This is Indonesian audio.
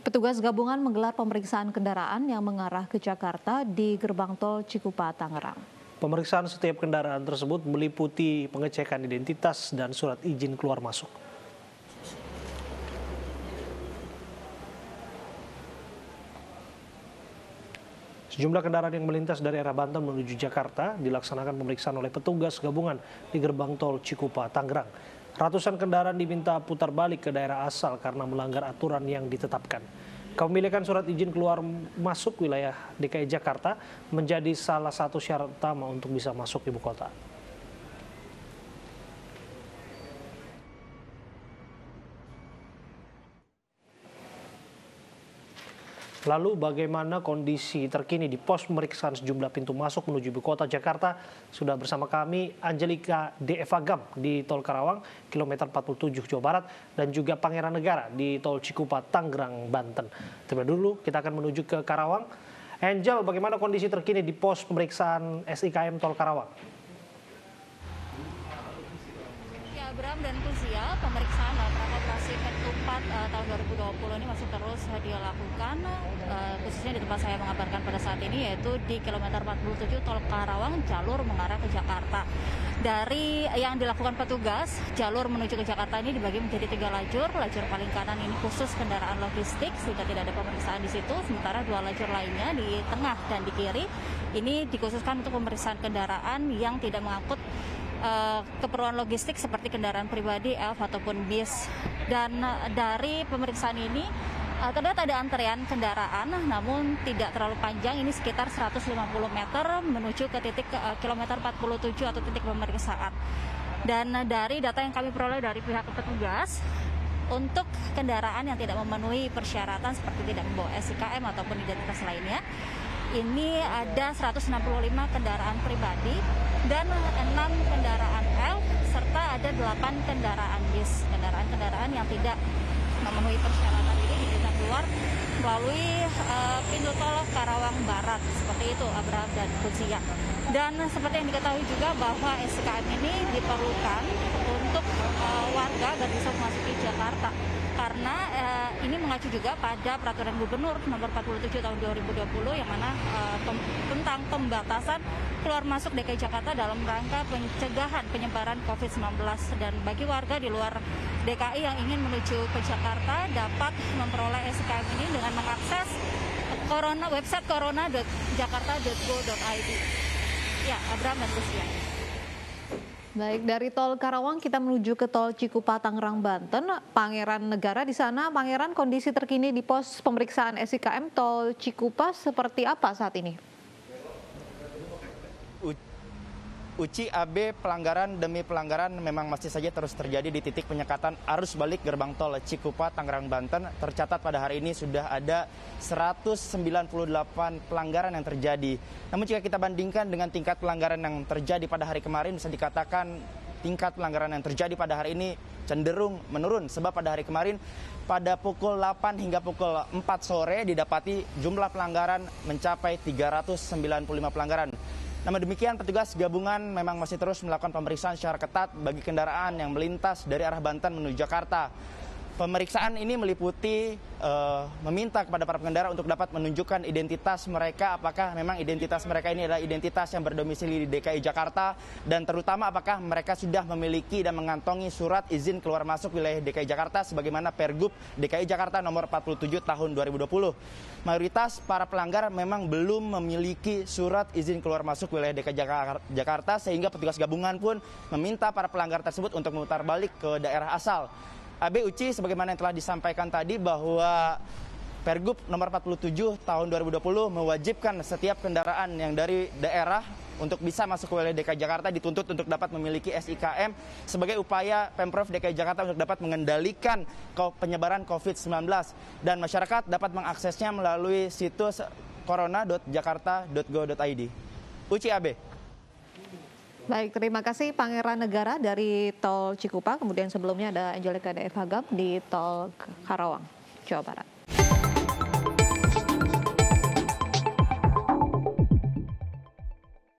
Petugas gabungan menggelar pemeriksaan kendaraan yang mengarah ke Jakarta di gerbang tol Cikupa, Tangerang. Pemeriksaan setiap kendaraan tersebut meliputi pengecekan identitas dan surat izin keluar masuk. Sejumlah kendaraan yang melintas dari arah Banten menuju Jakarta dilaksanakan pemeriksaan oleh petugas gabungan di gerbang tol Cikupa, Tangerang. Ratusan kendaraan diminta putar balik ke daerah asal karena melanggar aturan yang ditetapkan. Kepemilikan surat izin keluar masuk wilayah DKI Jakarta menjadi salah satu syarat utama untuk bisa masuk ibu kota. Lalu bagaimana kondisi terkini di pos pemeriksaan sejumlah pintu masuk menuju ibu kota Jakarta? Sudah bersama kami Angelika Devagam di Tol Karawang, kilometer 47 Jawa Barat, dan juga Pangeran Negara di Tol Cikupa, Tangerang, Banten. Terlebih dulu kita akan menuju ke Karawang. Angel, bagaimana kondisi terkini di pos pemeriksaan SIKM Tol Karawang? Ya, Bram dan Kuzia, pemeriksaan dalam rangka operasi Ketupat tahun 2020 ini masih terus dilakukan, khususnya di tempat saya mengabarkan pada saat ini, yaitu di kilometer 47 Tol Karawang, jalur mengarah ke Jakarta. Dari yang dilakukan petugas, jalur menuju ke Jakarta ini dibagi menjadi 3 lajur. Lajur paling kanan ini khusus kendaraan logistik, sehingga tidak ada pemeriksaan di situ. Sementara 2 lajur lainnya di tengah dan di kiri ini dikhususkan untuk pemeriksaan kendaraan yang tidak mengangkut keperluan logistik seperti kendaraan pribadi, elf ataupun bis. Dan dari pemeriksaan ini terlihat ada antrean kendaraan, namun tidak terlalu panjang. Ini sekitar 150 meter menuju ke titik kilometer 47 atau titik pemeriksaan. Dan dari data yang kami peroleh dari pihak petugas, untuk kendaraan yang tidak memenuhi persyaratan seperti tidak membawa SIKM ataupun identitas lainnya, ini ada 165 kendaraan pribadi dan 6 kendaraan elf serta ada 8 kendaraan bis. Kendaraan-kendaraan yang tidak memenuhi persyaratan ini diminta keluar melalui pintu tol Karawang Barat. Seperti itu, Abraham dan Kuzia. Dan seperti yang diketahui juga bahwa SIKM ini diperlukan untuk warga agar bisa memasuki Jakarta. Karena ini mengacu juga pada Peraturan Gubernur Nomor 47 Tahun 2020 yang mana tentang pembatasan keluar masuk DKI Jakarta dalam rangka pencegahan penyebaran COVID-19. Dan bagi warga di luar DKI yang ingin menuju ke Jakarta dapat memperoleh SIKM ini dengan mengakses website corona.jakarta.go.id. Ya, Abraham dan Lucia. Baik, dari Tol Karawang kita menuju ke Tol Cikupa, Tangerang, Banten. Pangeran Negara di sana. Pangeran, kondisi terkini di pos pemeriksaan SIKM Tol Cikupa seperti apa saat ini? Uci, AB, pelanggaran demi pelanggaran memang masih saja terus terjadi di titik penyekatan arus balik gerbang tol Cikupa, Tangerang, Banten. Tercatat pada hari ini sudah ada 198 pelanggaran yang terjadi. Namun jika kita bandingkan dengan tingkat pelanggaran yang terjadi pada hari kemarin, bisa dikatakan tingkat pelanggaran yang terjadi pada hari ini cenderung menurun. Sebab pada hari kemarin pada pukul 8 hingga pukul 4 sore didapati jumlah pelanggaran mencapai 395 pelanggaran. Namun demikian, petugas gabungan memang masih terus melakukan pemeriksaan secara ketat bagi kendaraan yang melintas dari arah Banten menuju Jakarta. Pemeriksaan ini meliputi meminta kepada para pengendara untuk dapat menunjukkan identitas mereka, apakah memang identitas mereka ini adalah identitas yang berdomisili di DKI Jakarta, dan terutama apakah mereka sudah memiliki dan mengantongi surat izin keluar masuk wilayah DKI Jakarta sebagaimana Pergub DKI Jakarta nomor 47 tahun 2020. Mayoritas para pelanggar memang belum memiliki surat izin keluar masuk wilayah DKI Jakarta, sehingga petugas gabungan pun meminta para pelanggar tersebut untuk memutar balik ke daerah asal. AB, Uci, sebagaimana yang telah disampaikan tadi bahwa Pergub nomor 47 tahun 2020 mewajibkan setiap kendaraan yang dari daerah untuk bisa masuk ke wilayah DKI Jakarta dituntut untuk dapat memiliki SIKM sebagai upaya Pemprov DKI Jakarta untuk dapat mengendalikan penyebaran COVID-19, dan masyarakat dapat mengaksesnya melalui situs corona.jakarta.go.id. Uci, AB. Baik, terima kasih Pangeran Negara dari Tol Cikupa. Kemudian sebelumnya ada Angelika Devagam di Tol Karawang, Jawa Barat.